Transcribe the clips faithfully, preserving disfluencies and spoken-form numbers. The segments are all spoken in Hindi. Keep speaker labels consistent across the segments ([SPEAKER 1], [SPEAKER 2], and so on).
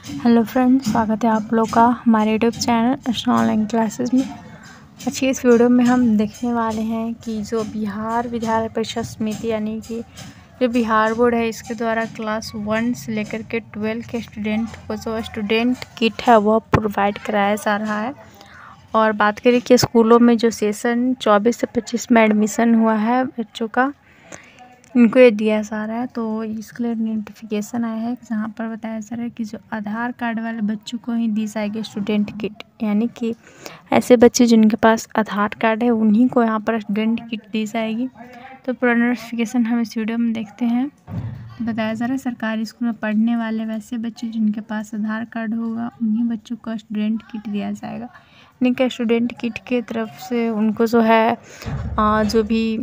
[SPEAKER 1] हेलो फ्रेंड्स, स्वागत है आप लोग का हमारे YouTube channel Archana online classes में। आज की इस वीडियो में हम देखने वाले हैं कि जो बिहार विद्यालय परीक्षा समिति यानी कि जो बिहार बोर्ड है, इसके द्वारा क्लास वन से लेकर के ट्वेल्व के स्टूडेंट को जो स्टूडेंट किट है वह प्रोवाइड कराया जा रहा है। और बात करें कि स्कूलों में जो सेशन चौबीस से पच्चीस में एडमिशन हुआ है बच्चों का, इनको ये दिया जा रहा है। तो इसके लिए नोटिफिकेशन आया है जहाँ पर बताया जा रहा है कि जो आधार कार्ड वाले बच्चों को ही दी जाएगी स्टूडेंट किट, यानी कि ऐसे बच्चे जिनके पास आधार कार्ड है उन्हीं को यहाँ पर स्टूडेंट किट दी जाएगी। तो पूरा नोटिफिकेशन हम इस वीडियो में देखते हैं। बताया जा रहा है सरकारी स्कूल में पढ़ने वाले वैसे बच्चे जिनके पास आधार कार्ड होगा उन्हीं बच्चों को स्टूडेंट किट दिया जाएगा। यानी कि स्टूडेंट किट के तरफ से उनको जो है जो भी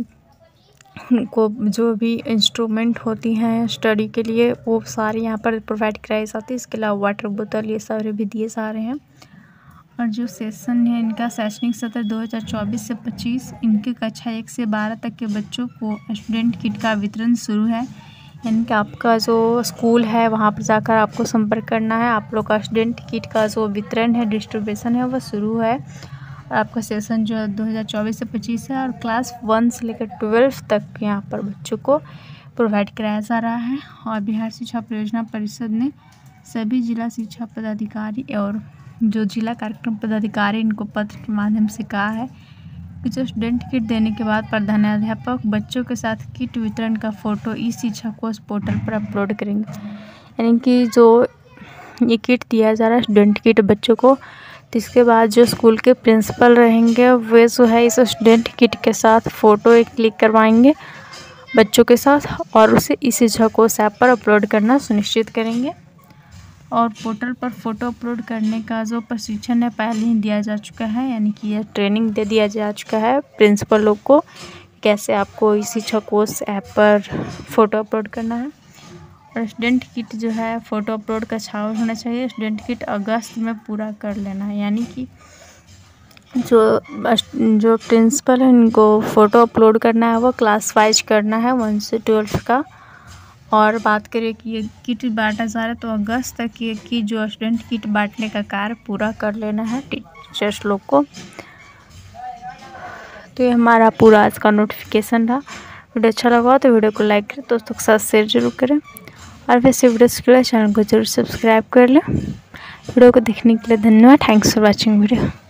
[SPEAKER 1] उनको जो भी इंस्ट्रूमेंट होती हैं स्टडी के लिए वो सारी यहाँ पर प्रोवाइड कराई जाती है। इसके अलावा वाटर बोतल ये सारे भी दिए जा रहे हैं। और जो सेशन है इनका शैक्षणिक सत्र दो हज़ार चौबीस से पच्चीस, इनके कक्षा एक से बारह तक के बच्चों को स्टूडेंट किट का वितरण शुरू है। यानी कि आपका जो स्कूल है वहाँ पर जाकर आपको संपर्क करना है। आप लोग का स्टूडेंट किट का जो वितरण है, डिस्ट्रीब्यूशन है, वह शुरू है। आपका सेशन जो दो हज़ार चौबीस से पच्चीस है और क्लास वन से लेकर ट्वेल्व तक यहाँ पर बच्चों को प्रोवाइड कराया जा रहा है। और बिहार शिक्षा परियोजना परिषद ने सभी जिला शिक्षा पदाधिकारी और जो जिला कार्यक्रम पदाधिकारी इनको पत्र के माध्यम से कहा है कि जो स्टूडेंट किट देने के बाद प्रधानाध्यापक बच्चों के साथ किट वितरण का फ़ोटो ई शिक्षा कोष पोर्टल पर अपलोड करेंगे। यानी कि जो ये किट दिया जा रहा है स्टूडेंट किट बच्चों को, तो इसके बाद जो स्कूल के प्रिंसिपल रहेंगे वे जो है इस स्टूडेंट किट के साथ फ़ोटो एक क्लिक करवाएंगे बच्चों के साथ और उसे इस शिक्षा कोष ऐप पर अपलोड करना सुनिश्चित करेंगे। और पोर्टल पर फ़ोटो अपलोड करने का जो प्रशिक्षण है पहले ही दिया जा चुका है, यानी कि यह ट्रेनिंग दे दिया जा चुका है प्रिंसिपल लोग को कैसे आपको इस शिक्षा कोष ऐप पर फ़ोटो अपलोड करना है। और स्टूडेंट किट जो है फ़ोटो अपलोड का छाव होना चाहिए। स्टूडेंट किट अगस्त में पूरा कर लेना है, यानी कि जो जो प्रिंसिपल है इनको फ़ोटो अपलोड करना है वो क्लास वाइज करना है वन से ट्वेल्व का। और बात करें कि ये किट बांटा जा रहा है तो अगस्त तक ये की जो स्टूडेंट किट बांटने का कार्य पूरा कर लेना है टीचर्स लोग को। तो ये हमारा पूरा आज का नोटिफिकेशन था। वीडियो अच्छा लगा तो वीडियो को लाइक करें, दोस्तों के साथ शेयर जरूर करें और वैसे वीडियोस के लिए चैनल को जरूर सब्सक्राइब कर लें। वीडियो को देखने के लिए धन्यवाद। Thanks for watching video.